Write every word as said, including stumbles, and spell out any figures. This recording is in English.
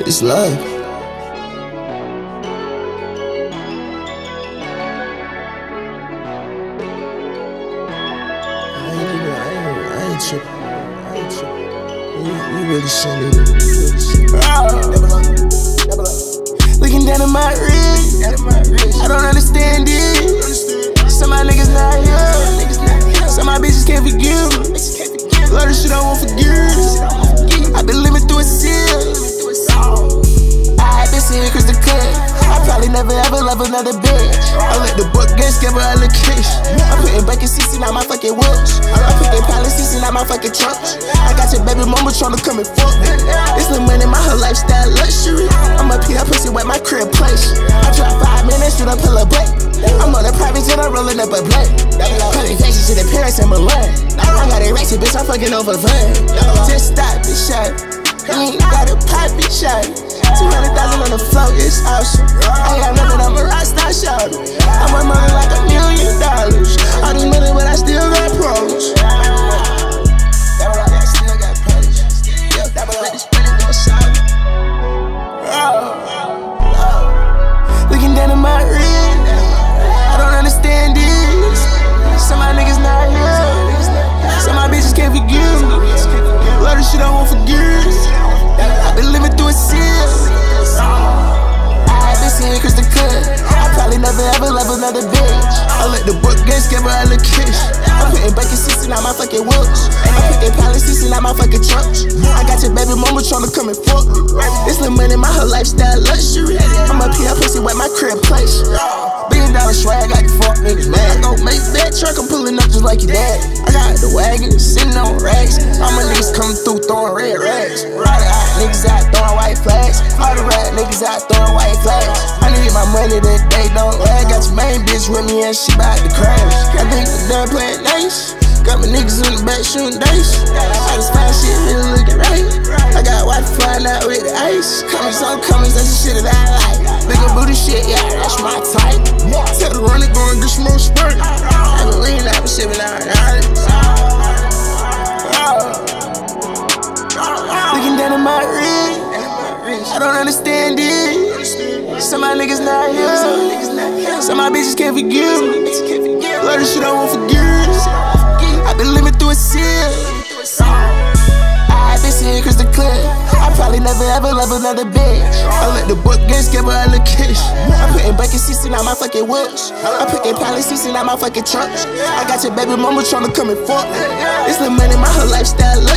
this life. I ain't even, I ain't, I ain't tripping. I ain't tripping. You, you really shouldn't. You really shouldn't. Oh. Never look. Never look. Looking down at my wrist. I don't understand it. Some of my niggas not here. Some of my bitches can't forgive. A lot of shit I won't forgive. I been living through a seal. I been seeing crystal clear. I probably never ever love another bitch. I let the book get scared by allocation. I'm putting bucket seats in my fucking wheels. I put their policies in my fucking trunks. I got your baby mama tryna come and fuck me. It's the money, my whole lifestyle luxury. I'm up here, pussy with my crib place. I drive five minutes through the pillar plate. I'm on a private jet, I'm rolling up a blunt. Putting faces to the Paris and Milan. I got a racy bitch, I'm fucking over fun. Just stop this shot. You ain't got a pop it shot. two hundred thousand on the floor, it's awesome. I got nothing, I'm a rockstar shot. I'm a money like a million dollars. All this money, but I still got problems. I still got problems. Yeah, that was like this money go solid. Looking down at my wrist, I don't understand this. Some of my niggas not here. Some of my bitches can't forgive me. A lot of shit I won't forgive. I been living through a seal. I been seeing crystal clear. I probably never ever love another bitch. I let the book get scared by allocation. I'm putting bucket seats in my fucking wheels. I put their policies in my fucking trunks. I got your baby mama tryna come and fuck me. It's the money, my whole lifestyle luxury. I'm up here, pussy with my crib place. Billion dollar swag, I can fuck niggas mad. I gon' make that truck, I'm pulling up just like your dad. I got the wagon, sitting on racks. All my niggas come through throwing red rags. Niggas out throwing white flags. All the rap niggas out throwing white flags. I need my money that they don't lag. Got your main bitch with me and she bout to crash. I think we done playing nice. Got my niggas in the back shooting dice. I just find shit really looking right. I got water flying out with the ice. Comments on comments, that's the shit that I like. Bigger booty shit, yeah, that's my type. Tell the runner go and get some more spurt. I been leaning out and shit without honest. Looking down at my wrist, I don't understand it. Some of my niggas not here. Some of my bitches can't forgive me. A lot of shit I won't forgive. I been living through a seal. I been seeing crystal clear. I probably never ever love another bitch. I let the book get scared by allocation. I'm putting bucket seats in my fucking wheels. I put their policies in my fucking trunks. I got your baby mama tryna come and fuck me. It's the money, my whole lifestyle.